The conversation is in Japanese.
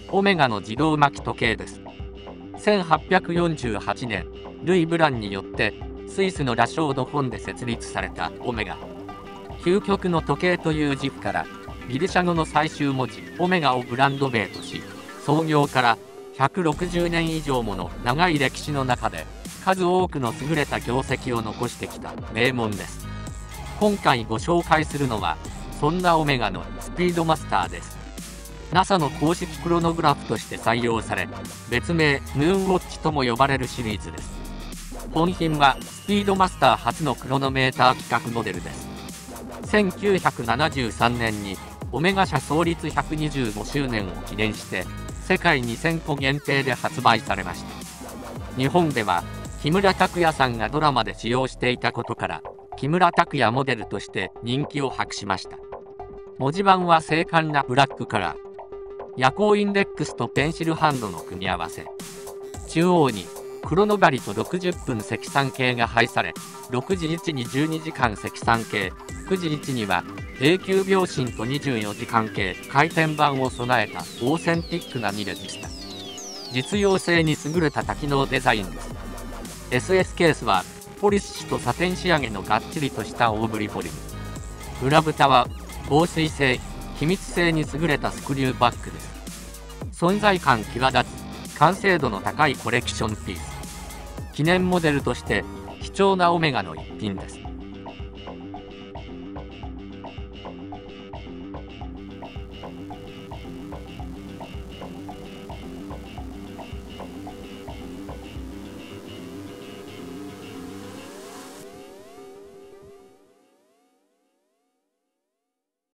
オメガの自動巻き時計です。1848年、ルイ・ブランによってスイスのラショード本で設立されたオメガ。究極の時計という自負からギリシャ語の最終文字オメガをブランド名とし、創業から160年以上もの長い歴史の中で数多くの優れた業績を残してきた名門です。今回ご紹介するのはそんなオメガのスピードマスターです。NASA の公式クロノグラフとして採用され、別名ムーンウォッチとも呼ばれるシリーズです。本品はスピードマスター初のクロノメーター規格モデルです。1973年にオメガ社創立125周年を記念して世界2000個限定で発売されました。日本では木村拓哉さんがドラマで使用していたことから木村拓哉モデルとして人気を博しました。文字盤は精悍なブラックカラー、夜光インデックスとペンシルハンドの組み合わせ、中央にクロノ針と60分積算計が配され、6時位置に12時間積算計、9時位置には永久秒針と24時間計回転板を備えたオーセンティックなミレでした。実用性に優れた多機能デザインです。SS ケースはポリス紙とサテン仕上げのがっちりとした大ぶりフォルム。裏蓋は防水性、気密性に優れたスクリューバッグです。存在感際立つ完成度の高いコレクションピース。記念モデルとして貴重なオメガの一品です。